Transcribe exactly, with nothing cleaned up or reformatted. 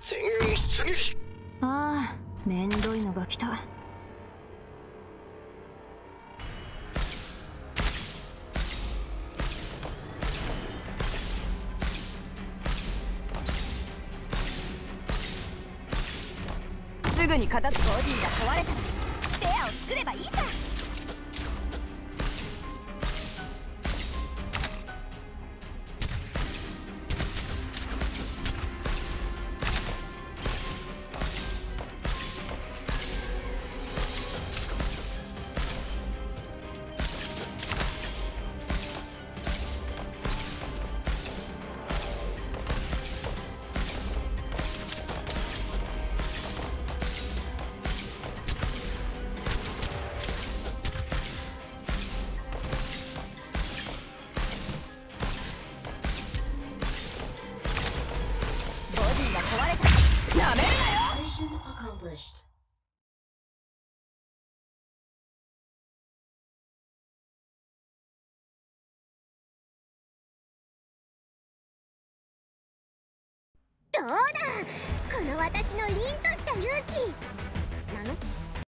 全軍出撃。 ああ、めんどいのが来た。 すぐに片付け。ボディが壊れたらスペアを作ればいいさ。 どうだ、この私の凛とした勇姿なの。